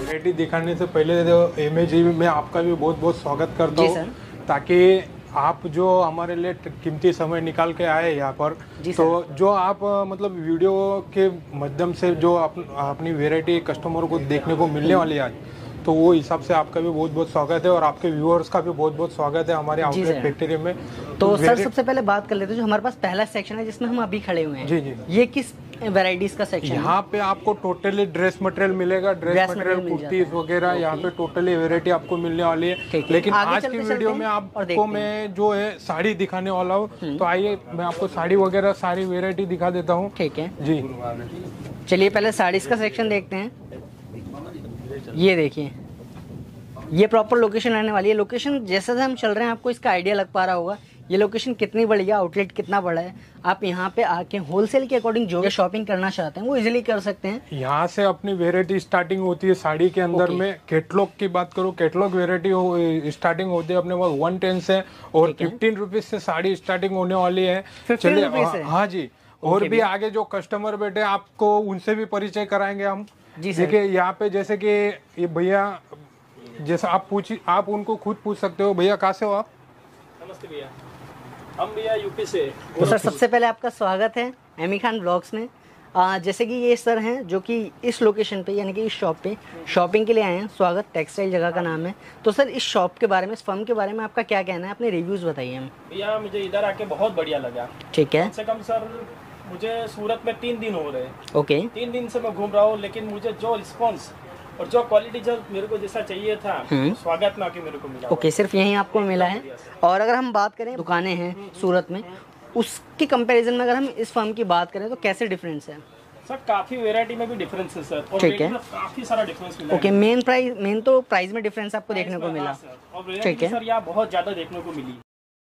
Variety दिखाने से पहले एमएजी में आपका भी बहुत बहुत स्वागत करता हूँ, ताकि आप जो हमारे लिए कीमती समय निकाल के आए यहाँ पर, तो जो आप मतलब वीडियो के माध्यम से जो अपनी वैरायटी कस्टमर को देखने को मिलने वाली है आज, तो वो हिसाब से आपका भी बहुत बहुत स्वागत है और आपके व्यूअर्स का भी बहुत बहुत स्वागत है हमारे आउटलेट फैक्ट्री में। तो सर सबसे पहले बात कर लेते हैं, जो हमारे पास पहला सेक्शन है जिसमें हम अभी खड़े हुए हैं, जी, ये किस वैरायटीज का सेक्शन है? यहाँ पे आपको टोटली ड्रेस मटेरियल मिलेगा, ड्रेस मटेरियल कुर्तीज वगैरह, यहाँ पे टोटली वैरायटी आपको मिलने वाली है। लेकिन आज की वीडियो में आपको मैं जो है साड़ी दिखाने वाला हूँ, तो आइए मैं आपको साड़ी वगैरह सारी वैरायटी दिखा देता हूँ। ठीक है जी, चलिए पहले साड़ीज का सेक्शन देखते हैं। ये देखिए, ये प्रॉपर लोकेशन रहने वाली है। लोकेशन जैसे हम चल रहे हैं आपको इसका आइडिया लग पा रहा होगा, ये लोकेशन कितनी बड़ी है, आउटलेट कितना बड़ा है। आप यहाँ पे आके होलसेल के अकॉर्डिंग जो शॉपिंग करना चाहते हैं वो इजीली कर सकते हैं। यहाँ से अपनी वेरायटी स्टार्टिंग होती है साड़ी के अंदर में। कैटलॉग की बात करूँ, कैटलॉग वेरायटी स्टार्टिंग होती है अपने पास 110 से, और 15 रुपीज से साड़ी स्टार्टिंग होने वाली है। चलिए, हाँ जी, और भी आगे जो कस्टमर बैठे आपको उनसे भी परिचय कराएंगे हम। देखिए यहाँ पे जैसे कि ये भैया, जैसा आप उनको खुद पूछ सकते हो, भैया कहाँ से हो आप? नमस्ते भैया, हम भैया यूपी से। तो सर सबसे पहले आपका स्वागत है एमी खान ब्लॉग्स में। जैसे कि ये सर हैं जो कि इस लोकेशन पे यानी कि इस शॉप पे शॉपिंग के लिए आए हैं। स्वागत टेक्सटाइल जगह का नाम है। तो सर इस शॉप के बारे में, इस फर्म के बारे में आपका क्या कहना है, अपने रिव्यूज बताइए हम। भैया मुझे इधर आके बहुत बढ़िया लगा। ठीक है, कम से कम सर मुझे सूरत में 3 दिन हो रहे हैं। ओके, 3 दिन से मैं घूम रहा हूँ, लेकिन मुझे जो रिस्पॉन्स और जो क्वालिटी जो मेरे को जैसा चाहिए था, स्वागत में आके मेरे को मिला। ओके, सिर्फ यही आपको मिला है। और अगर हम बात करें दुकानें हैं सूरत में, उसकी कंपैरिजन में अगर हम इस फर्म की बात करें तो कैसे डिफरेंस है? सर काफी वैरायटी में भी डिफरेंस है सर, और ठीक है, काफी सारा डिफरेंस मिला। ओके, मेन तो प्राइस में डिफरेंस आपको देखने को मिला। ठीक है सर, यहाँ बहुत ज्यादा देखने को मिली।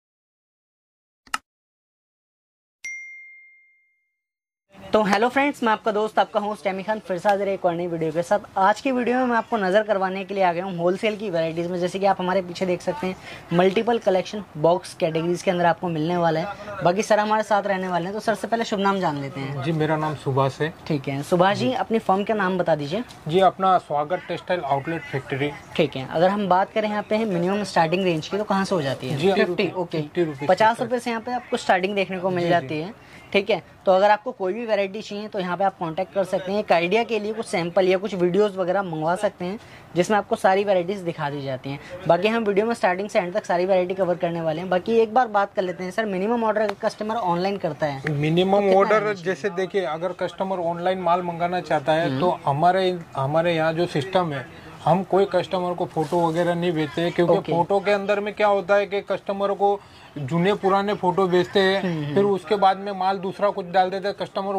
तो हेलो फ्रेंड्स, मैं आपका दोस्त, आपका होस्ट एमी खान, फिर से हाजिर एक और नई वीडियो के साथ। आज की वीडियो में मैं आपको नज़र करवाने के लिए आ गया हूँ होलसेल की वैरायटीज़ में। जैसे कि आप हमारे पीछे देख सकते हैं, मल्टीपल कलेक्शन बॉक्स कैटेगरीज के अंदर आपको मिलने वाला है। बाकी सर हमारे साथ रहने वाले हैं, तो सर से पहले शुभ नाम जान लेते हैं। जी, मेरा नाम सुभाष है। ठीक है सुभाष जी, अपनी फर्म का नाम बता दीजिए। जी, अपना स्वागत टेक्सटाइल आउटलेट फैक्ट्री। ठीक है, अगर हम बात करें यहाँ पे मिनिमम स्टार्टिंग रेंज की, तो कहाँ से हो जाती है? 50। ओके, 50 रुपये से यहाँ पे आपको स्टार्टिंग देखने को मिल जाती है। ठीक है, तो अगर आपको कोई भी वैरायटी चाहिए तो यहाँ पे आप कांटेक्ट कर सकते हैं। एक आइडिया के लिए कुछ सैंपल या कुछ वीडियोस वगैरह मंगवा सकते हैं, जिसमें आपको सारी वैरायटीज दिखा दी जाती हैं। बाकी हम वीडियो में स्टार्टिंग से एंड तक सारी वैरायटी कवर करने वाले हैं। बाकी एक बार बात कर लेते हैं sir, minimum order customer online करता है, मिनिमम ऑर्डर जैसे देखिए, अगर कस्टमर ऑनलाइन माल मंगाना चाहता है तो हमारे यहाँ जो सिस्टम है, हम कोई कस्टमर को फोटो वगैरह नहीं भेजते हैं, क्योंकि फोटो के अंदर में क्या होता है कि कस्टमर को जुने पुराने फोटो भेजते हैं, फिर उसके बाद में माल दूसरा कुछ डाल देता है। कस्टमर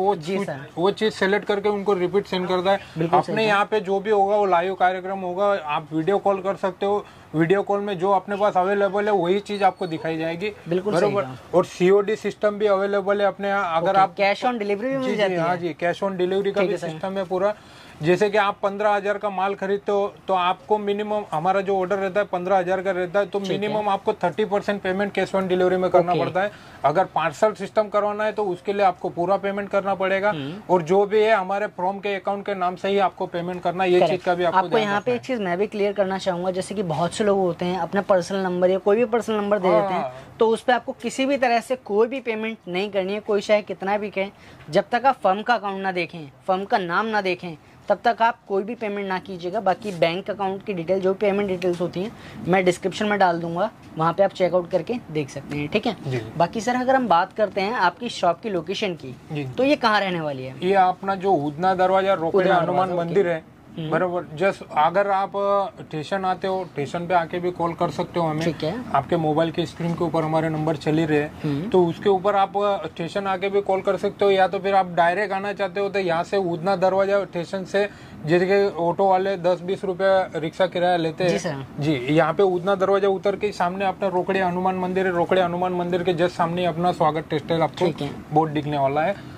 वो चीज सेलेक्ट करके उनको रिपीट सेंड करता है। अपने यहाँ पे जो भी होगा वो लाइव कार्यक्रम होगा, आप वीडियो कॉल कर सकते हो। वीडियो कॉल में जो अपने पास अवेलेबल है वही चीज आपको दिखाई जाएगी, बरोबर। और सीओडी सिस्टम भी अवेलेबल है अपने यहाँ। अगर आप कैश ऑन डिलीवरी भी मिल जाती है। हाँ जी, कैश ऑन डिलीवरी का भी सिस्टम है पूरा। जैसे कि आप 15,000 का माल खरीदते हो तो आपको मिनिमम, हमारा जो ऑर्डर रहता है 15,000 का रहता है, तो मिनिमम आपको 30% पेमेंट कैश ऑन डिलीवरी में करना पड़ता है। अगर पार्सल सिस्टम करवाना है तो उसके लिए आपको पूरा पेमेंट करना पड़ेगा, और जो भी है हमारे फ्रॉम के अकाउंट के नाम से ही आपको पेमेंट करना है। ये चीज का भी आपको यहाँ पे एक चीज मैं भी क्लियर करना चाहूंगा। जैसे कि बहुत से लोग होते हैं अपना पर्सनल नंबर या कोई भी पर्सनल नंबर दे देते हैं, तो उस पर आपको किसी भी तरह से कोई भी पेमेंट नहीं करनी है। कोई चाहे कितना भी कहे, जब तक आप फर्म का अकाउंट ना देखें, फर्म का नाम ना देखें, तब तक आप कोई भी पेमेंट ना कीजिएगा। बाकी बैंक अकाउंट की डिटेल, जो पेमेंट डिटेल्स होती हैं, मैं डिस्क्रिप्शन में डाल दूंगा, वहाँ पे आप चेकआउट करके देख सकते हैं। ठीक है, बाकी सर अगर हम बात करते हैं आपकी शॉप की लोकेशन की, तो ये कहाँ रहने वाली है? ये अपना जो उदना दरवाजा रोकड़े हनुमान मंदिर है, बराबर। जस्ट अगर आप स्टेशन आते हो, स्टेशन पे आके भी कॉल कर सकते हो हमें। ठीक है, आपके मोबाइल के स्क्रीन के ऊपर हमारे नंबर चल ही रहे, तो उसके ऊपर आप स्टेशन आके भी कॉल कर सकते हो, या तो फिर आप डायरेक्ट आना चाहते हो तो यहाँ से उदना दरवाजा स्टेशन से, जैसे ऑटो वाले 10-20 रुपया रिक्शा किराया लेते हैं जी। यहाँ पे उदना दरवाजा उतर के सामने अपना रोकड़े हनुमान मंदिर है। रोकड़े हनुमान मंदिर के जस्ट सामने अपना स्वागत टेक्सटाइल आपको बोर्ड दिखने वाला है।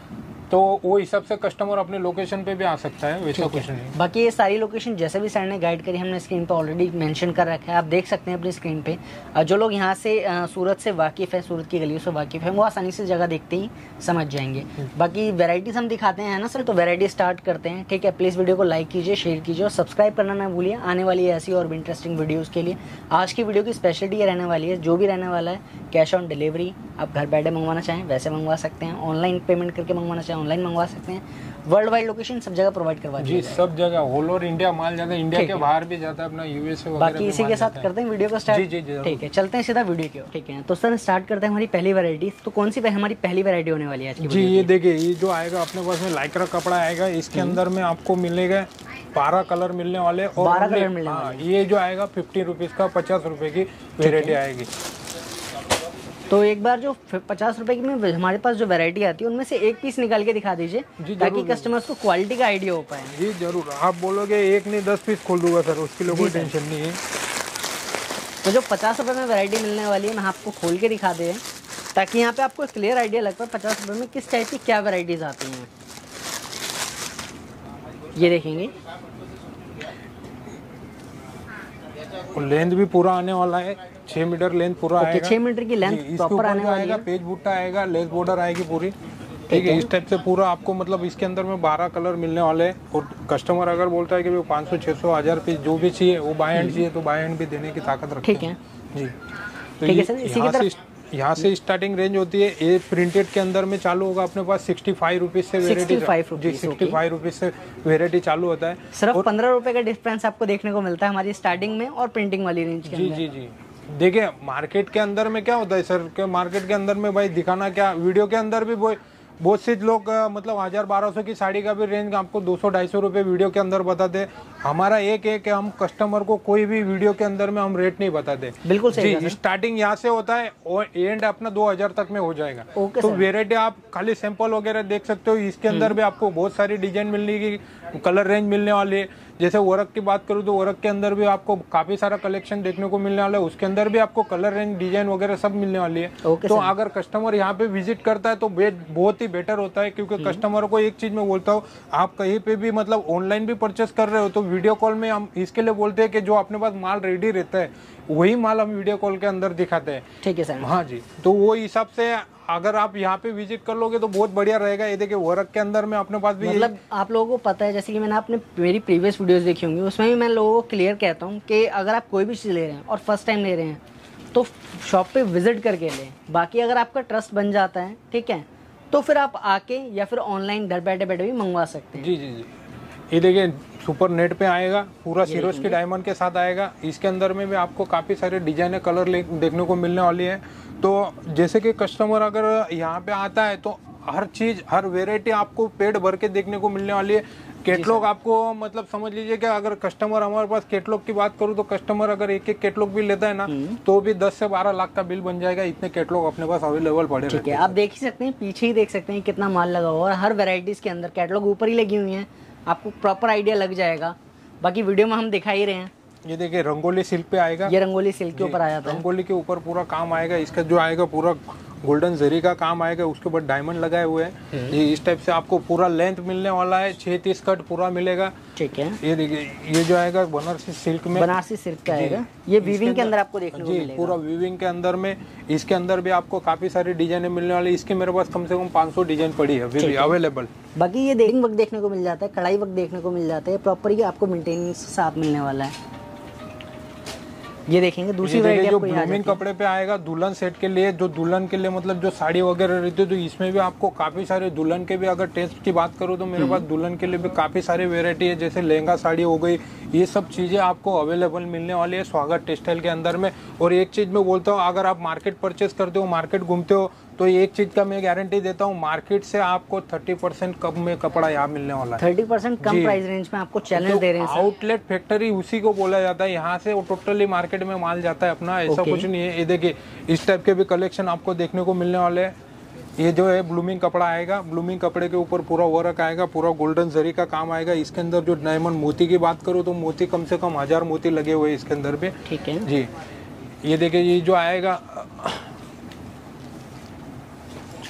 तो वो हिसाब से कस्टमर अपने लोकेशन पे भी आ सकता है, वैसा कुछ नहीं। बाकी ये सारी लोकेशन जैसे भी सर ने गाइड करी हमने स्क्रीन पे ऑलरेडी मेंशन कर रखा है, आप देख सकते हैं अपनी स्क्रीन पे। जो लोग यहाँ से सूरत से वाकिफ़ है, सूरत की गलियों से वाकिफ़ है, वो आसानी से जगह देखते ही समझ जाएंगे। बाकी वेराइटीज़ हम दिखाते हैं ना सर, तो वेराइटी स्टार्ट करते हैं। ठीक है, प्लीज़ वीडियो को लाइक कीजिए, शेयर कीजिए और सब्सक्राइब करना ना भूलिए आने वाली ऐसी और भी इंटरेस्टिंग वीडियोज़ के लिए। आज की वीडियो की स्पेशलिटी ये रहने वाली है, जो भी रहने वाला है कैश ऑन डिलीवरी, आप घर बैठे मंगवाना चाहें वैसे मंगवा सकते हैं, ऑनलाइन पेमेंट करके मंगवाना चाहें ऑनलाइन मंगवा सकते हैं। वर्ल्ड वाइड लोकेशन सब जगह प्रोवाइड करवा दी जी, सब जगह ऑल ओवर इंडिया माल जाता है, इंडिया के बाहर भी जाता है, अपना यूएसए वगैरह। बाकी इसी के साथ करते हैं वीडियो को स्टार्ट। जी जी, ठीक है, चलते हैं सीधा वीडियो की। ठीक है, तो सर स्टार्ट करते हैं हमारी पहली वैरायटी। तो कौन सी हमारी पहली वैरायटी होने वाली है आज की? जी ये देखिए, ये जो आएगा अपने पास में लाइक्रा कपड़ा आएगा, इसके अंदर में आपको मिलेगा 12 कलर मिलने वाले और 12 कलर मिलने वाले। ये जो आएगा 50 रुपीज़ का 50 रुपए की वेरायटी आएगी। तो एक बार जो 50 रुपए की में हमारे पास जो वैरायटी आती है उनमें से एक पीस निकाल के दिखा दीजिए, ताकि कस्टमर्स को क्वालिटी का आइडिया हो पाए। जी जरूर, आप बोलोगे एक नहीं 10 पीस खोल दूंगा सर, उसके लिए कोई टेंशन नहीं है। तो जो 50 रुपए में वैरायटी मिलने वाली है, मैं आपको खोल के दिखा दे, ताकि यहाँ पे आपको क्लियर आइडिया लग पाए 50 रुपए में किस टाइप की क्या वैरायटीज आती हैं। ये देखेंगे, लेंथ भी पूरा आने वाला है, 6 मीटर लेंथ पूरा आएगा। 6 मीटर की लेंथ प्रॉपर आने वाली है। पेज बूटा आएगा, लेस बॉर्डर आएगी पूरी। ठीक है, इस टाइप से पूरा आपको मतलब इसके अंदर में 12 कलर मिलने वाले हैं। और कस्टमर अगर बोलता है कि 500 600 1000 पीस जो भी चाहिए, वो बाय हैंड चाहिए तो बाय हैंड भी देने की ताकत रखते हैं। ठीक है जी, तो ठीक है सर, इसी की तरफ यहाँ से स्टार्टिंग रेंज होती है। ये प्रिंटेड के अंदर में चालू होगा अपने पास 65 रुपीज से वेरायटी। 65 रुपीज से वेरायटी चालू होता है। सिर्फ 15 रुपए का डिफरेंस आपको देखने को मिलता है हमारी स्टार्टिंग में और प्रिंटिंग वाली रेंज के अंदर। जी जी, देखिए मार्केट के अंदर में क्या होता है सर, के मार्केट के अंदर में भाई दिखाना क्या, वीडियो के अंदर भी बहुत से लोग मतलब 1000-1200 की साड़ी का भी रेंज आपको 200-250 रुपए वीडियो के अंदर बताते हैं। हमारा एक हम कस्टमर को कोई भी वीडियो के अंदर में हम रेट नहीं बताते। बिल्कुल सही जी, स्टार्टिंग यहाँ से होता है और एंड अपना 2000 तक में हो जाएगा। ओके तो वेरायटी आप खाली सैंपल वगैरह देख सकते हो। इसके अंदर भी आपको बहुत सारी डिजाइन मिलने की, कलर रेंज मिलने वाली है। जैसे वर्क की बात करूँ तो वर्क के अंदर भी आपको काफी सारा कलेक्शन देखने को मिलने वाला है। उसके अंदर भी आपको कलर रेंज, डिजाइन वगैरह सब मिलने वाली है। तो अगर कस्टमर यहाँ पे विजिट करता है तो बहुत ही बेटर होता है, क्योंकि कस्टमर को एक चीज मैं बोलता हूँ, आप कहीं पे भी मतलब ऑनलाइन भी परचेस कर रहे हो तो वीडियो कॉल में हम इसके लिए बोलते हैं कि जो अपने पास माल रेडी रहता है वही माल हम वीडियो कॉल के अंदर दिखाते हैं। ठीक है सर। हाँ जी, तो वो हिसाब से अगर आप यहाँ पे विजिट कर लोगे तो बहुत बढ़िया रहेगा। ये देखिए वर्क के अंदर में अपने पास भी मतलब आप लोगों को पता है, जैसे कि मैंने आपने मेरी प्रीवियस वीडियोस देखी होंगी, उसमें भी मैं लोगों को क्लियर कहता हूँ कि अगर आप कोई भी चीज़ ले रहे हैं और फर्स्ट टाइम ले रहे हैं तो शॉप पे विजिट करके लें। बाकी अगर आपका ट्रस्ट बन जाता है, ठीक है, तो फिर आप आके या फिर ऑनलाइन घर बैठे बैठे भी मंगवा सकते हैं। जी जी जी, ये देखिए सुपर नेट पे आएगा, पूरा सिरोज की डायमंड के साथ आएगा। इसके अंदर में भी आपको काफी सारे डिजाइन कलर देखने को मिलने वाली है। तो जैसे कि कस्टमर अगर यहाँ पे आता है तो हर चीज, हर वेरायटी आपको पेट भर के देखने को मिलने वाली है। कैटलॉग आपको मतलब समझ लीजिए कि अगर कस्टमर हमारे पास कैटलॉग की बात करूँ तो कस्टमर अगर एक कैटलॉग भी लेता है ना तो भी 10 से 12 लाख का बिल बन जाएगा। इतने कैटलॉग अपने पास अवेलेबल पड़े ठीक है, आप देख ही सकते हैं, पीछे ही देख सकते हैं कितना माल लगा हुआ है। हर वेराइटीज के अंदर कैटलॉग ऊपर ही लगी हुई है, आपको प्रॉपर आइडिया लग जाएगा। बाकी वीडियो में हम दिखा ही रहे हैं। ये देखिए रंगोली सिल्क पे आएगा, ये रंगोली सिल्क के ऊपर आया था। रंगोली के ऊपर पूरा काम आएगा। इसका जो आएगा पूरा गोल्डन जरी का काम आएगा, उसके ऊपर डायमंड लगाए हुए हैं। ये इस टाइप से आपको पूरा लेंथ मिलने वाला है, 6-30 कट पूरा मिलेगा। ठीक है, ये देखिए, ये जो आएगा बनारसी सिल्क में, बनारसी सिल्क का आएगा। ये वीविंग के अंदर आपको देखने को मिलेगा। पूरा वीविंग के अंदर में। इसके अंदर भी आपको काफी सारी डिजाइने मिलने वाली। इसकी मेरे पास कम से कम 500 डिजाइन पड़ी है अभी अवेलेबल। बाकी ये डेयरिंग वर्क देखने को मिल जाता है, कढ़ाई वर्क देखने को मिल जाता है, प्रॉपर ही आपको मेंटेनेंस साथ मिलने वाला है। ये देखेंगे दूसरी वैरायटी जो ब्लूमिंग कपड़े पे आएगा दुल्हन सेट के लिए, जो दुल्हन के लिए मतलब जो साड़ी वगैरह रहती है, तो इसमें भी आपको काफी सारे दुल्हन के भी, अगर टेस्ट की बात करूँ तो मेरे पास दुल्हन के लिए भी काफी सारी वेरायटी है। जैसे लहंगा साड़ी हो गई, ये सब चीजें आपको अवेलेबल मिलने वाली है स्वागत टेक्सटाइल के अंदर में। और एक चीज मैं बोलता हूँ, अगर आप मार्केट परचेस करते हो, मार्केट घूमते हो, तो एक चीज का मैं गारंटी देता हूँ, मार्केट से आपको 30% कम में कपड़ा यहाँ मिलने वाला है। 30% कम प्राइस रेंज में आपको चैलेंज दे रहे हैं। आउटलेट फैक्ट्री उसी को बोला जाता है। यहाँ से वो टोटली मार्केट में माल जाता है अपना, ऐसा कुछ नहीं है। ये देखिए इस टाइप के भी कलेक्शन आपको देखने को मिलने वाले हैं। ये जो है ब्लूमिंग कपड़ा आएगा, ब्लूमिंग कपड़े के ऊपर पूरा वर्क आएगा, पूरा गोल्डन जरी का काम आएगा। इसके अंदर जो डायमंड मोती की बात करूँ तो मोती कम से कम 1000 मोती लगे हुए इसके अंदर पे। ठीक है जी। ये देखिए, ये जो आएगा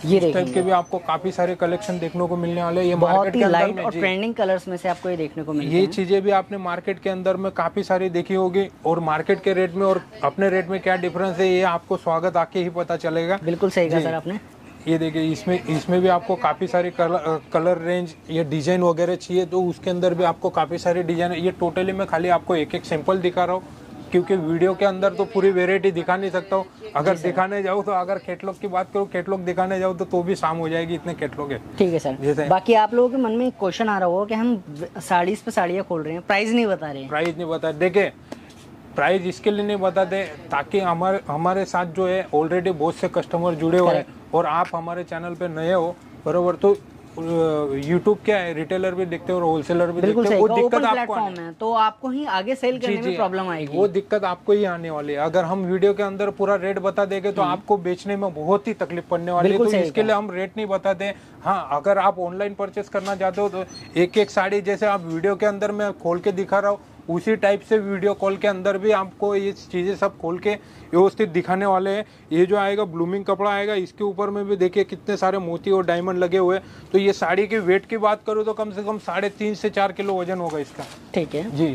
ये इस टाइप देखेंगे के भी आपको काफी सारे कलेक्शन देखने को मिलने वाले हैं। ये बहुत मार्केट ही के अंदर लाइट में और जी, ट्रेंडिंग कलर्स में से आपको ये देखने को मिलते ये हैं। चीजें भी आपने मार्केट के अंदर में काफी सारी देखी होगी, और मार्केट के रेट में और अपने रेट में क्या डिफरेंस है ये आपको स्वागत आके ही पता चलेगा। बिल्कुल सही कहा जी। सर आपने। ये देखिए इसमें भी आपको काफ़ी सारे कलर रेंज या डिज़ाइन वगैरह चाहिए तो उसके अंदर भी आपको काफ़ी सारे डिज़ाइन। ये टोटली मैं खाली आपको एक एक सैंपल दिखा रहा हूँ, क्योंकि वीडियो के अंदर तो पूरी वैरायटी दिखा नहीं सकता हूँ। अगर दिखाने जाऊँ तो, अगर कैटलॉग की बात करूँ, कैटलॉग दिखाने जाऊँ तो भी शाम हो जाएगी, इतने कैटलॉग है। ठीक है सर। बाकी आप लोगों के मन में एक क्वेश्चन आ रहा होगा कि हम साड़ीज पे साड़ियाँ खोल रहे हैं, प्राइस नहीं बता रहे हैं। प्राइस नहीं बता, देखे प्राइस इसके लिए नहीं बताते ताकि हमारे साथ जो है ऑलरेडी बहुत से कस्टमर जुड़े हुए हैं, और आप हमारे चैनल पे नए हो बरोबर, तो यूट्यूब क्या है, रिटेलर भी देखते हो और होलसेलर भी देखते हो, वो दिक्कत आपको है तो आपको ही आगे सेल करने में प्रॉब्लम आएगी, वो दिक्कत आपको ही आने वाली है। अगर हम वीडियो के अंदर पूरा रेट बता देंगे तो आपको बेचने में बहुत ही तकलीफ पड़ने वाली है, तो इसके लिए हम रेट नहीं बताते। हाँ, अगर आप ऑनलाइन परचेस करना चाहते हो तो एक एक साड़ी जैसे आप वीडियो के अंदर मैं खोल के दिखा रहा हूँ, उसी टाइप से वीडियो कॉल के अंदर भी आपको ये चीज़ें सब खोल के व्यवस्थित दिखाने वाले हैं। ये जो आएगा ब्लूमिंग कपड़ा आएगा, इसके ऊपर में भी देखिए कितने सारे मोती और डायमंड लगे हुए हैं। तो ये साड़ी के वेट की बात करूँ तो कम से कम 3.5 से 4 किलो वजन होगा इसका। ठीक है जी।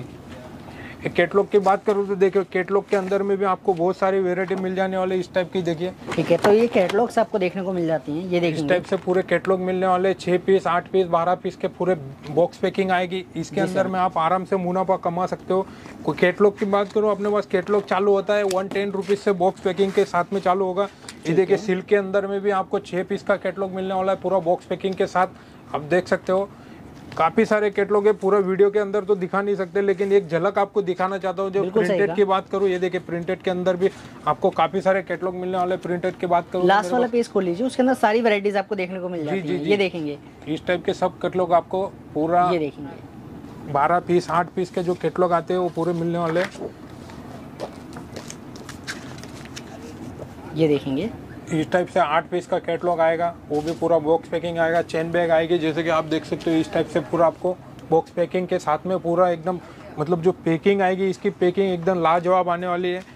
कैटलॉग की बात करूँ तो देखिए कैटलॉग के अंदर में भी आपको बहुत सारी वेरायटी मिल जाने वाले इस टाइप की। देखिए ठीक है, तो ये कैटलॉग्स आपको देखने को मिल जाती हैं, ये देखिए इस टाइप से पूरे कैटलॉग मिलने वाले 6 पीस 8 पीस 12 पीस के पूरे बॉक्स पैकिंग आएगी। इसके अंदर में आप आराम से मुनाफा कमा सकते हो। कोई कैटलॉग की बात करो, अपने पास कैटलॉग चालू होता है 110 रुपीज से बॉक्स पैकिंग के साथ में चालू होगा। ये देखिए सिल्क के अंदर में भी आपको 6 पीस का कैटलॉग मिलने वाला है पूरा बॉक्स पैकिंग के साथ। आप देख सकते हो काफी सारे कैटलॉग है, पूरा वीडियो के अंदर तो दिखा नहीं सकते, लेकिन एक झलक आपको दिखाना चाहता हूँ। जो प्रिंटेड की बात करूँ, ये देखिए प्रिंटेड के अंदर भी आपको काफी सारे कैटलॉग मिलने वाले। प्रिंटेड की बात करूँ, लास्ट वाला पेज खोल लीजिए, उसके अंदर सारी वैरायटीज आपको देखने को मिल जाती हैं। ये देखेंगे इस टाइप के सब कैटलॉग आपको पूरा, ये देखेंगे 12 पीस 8 पीस के जो कैटलॉग आते हैं वो पूरे मिलने वाले। ये देखेंगे इस टाइप से 8 पीस का कैटलॉग आएगा, वो भी पूरा बॉक्स पैकिंग आएगा। चेन बैग आएगी, जैसे कि आप देख सकते हो इस टाइप से पूरा आपको बॉक्स पैकिंग के साथ में पूरा एकदम, मतलब जो पैकिंग आएगी इसकी पैकिंग एकदम लाजवाब आने वाली है।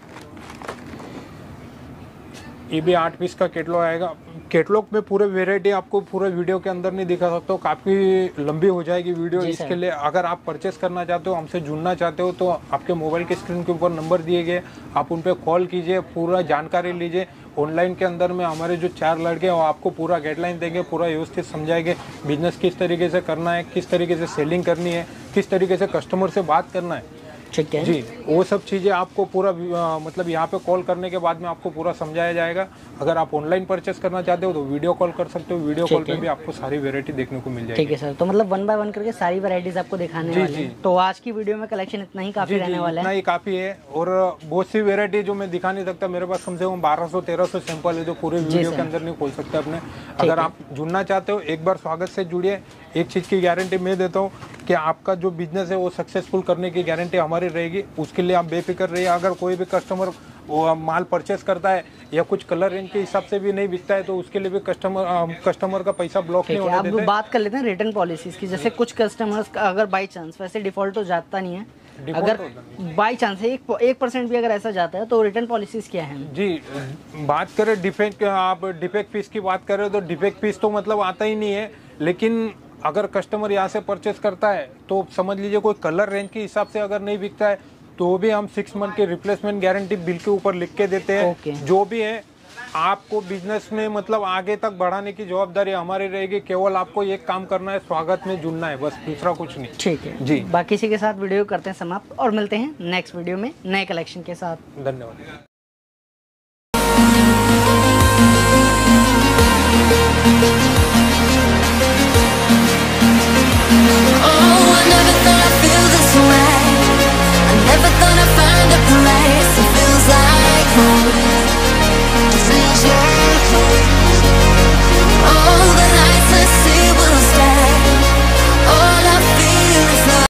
ये भी 8 पीस का कैटलॉग आएगा। कैटलॉग में पूरे वेरायटी आपको पूरे वीडियो के अंदर नहीं दिखा सकता हूँ, काफ़ी लंबी हो जाएगी वीडियो। इसके लिए अगर आप परचेस करना चाहते हो, हमसे जुड़ना चाहते हो, तो आपके मोबाइल के स्क्रीन के ऊपर नंबर दिए गए, आप उन पर कॉल कीजिए, पूरा जानकारी लीजिए। ऑनलाइन के अंदर में हमारे जो 4 लड़के हैं वो आपको पूरा गाइडलाइन देंगे, पूरा व्यवस्थित समझाएंगे बिजनेस किस तरीके से करना है, किस तरीके से सेलिंग करनी है, किस तरीके से कस्टमर से बात करना है। ठीक है जी, वो सब चीज़ें आपको पूरा मतलब यहाँ पे कॉल करने के बाद में आपको पूरा समझाया जाएगा। अगर आप ऑनलाइन परचेस करना चाहते हो तो वीडियो कॉल कर सकते हो, वीडियो कॉल पे भी आपको सारी वैरायटी देखने को मिल जाएगी। ठीक है सर, तो मतलब 1 बाय 1 करके सारी वैरायटीज आपको दिखाने वाले हैं। तो आज की वीडियो में कलेक्शन इतना ही काफी रहने वाला है। इतना ही काफी है, और बहुत सी वैरायटी जो मैं दिखा नहीं सकता, मेरे पास कम से कम 1200-1300 सैंपल है जो पूरे वीडियो के अंदर नहीं खोल सकते अपने। अगर आप जुड़ना चाहते हो, एक बार स्वागत से जुड़िए। एक चीज़ की गारंटी मैं देता हूँ कि आपका जो बिजनेस है वो सक्सेसफुल करने की गारंटी हमारी रहेगी, उसके लिए आप बेफिक्र रहिए। अगर कोई भी कस्टमर वो माल परचेस करता है या कुछ कलर रेंज के हिसाब से भी नहीं बिकता है, तो उसके लिए भी कस्टमर का पैसा ब्लॉक नहीं होने देते। अब बात कर लेते हैं रिटर्न पॉलिसीज की। जैसे कुछ कस्टमर्स अगर बाई चांस, वैसे डिफॉल्ट तो जाता नहीं है, अगर बाई चांस 1% भी अगर ऐसा जाता है तो रिटर्न पॉलिसीज क्या है? जी, बात करें डिफेक्ट, आप डिफेक्ट पीस की बात करें तो डिफेक्ट पीस तो मतलब आता ही नहीं है, लेकिन अगर कस्टमर यहाँ से परचेस करता है तो समझ लीजिए कोई कलर रेंज के हिसाब से अगर नहीं बिकता है तो भी हम 6 मंथ की रिप्लेसमेंट गारंटी बिल के ऊपर लिख के देते हैं। जो भी है आपको बिजनेस में मतलब आगे तक बढ़ाने की जवाबदारी हमारी रहेगी। केवल आपको एक काम करना है, स्वागत में जुड़ना है, बस, दूसरा कुछ नहीं। ठीक है जी, बाकी इसी के साथ वीडियो करते हैं समाप्त और मिलते हैं नेक्स्ट वीडियो में नए कलेक्शन के साथ। धन्यवाद।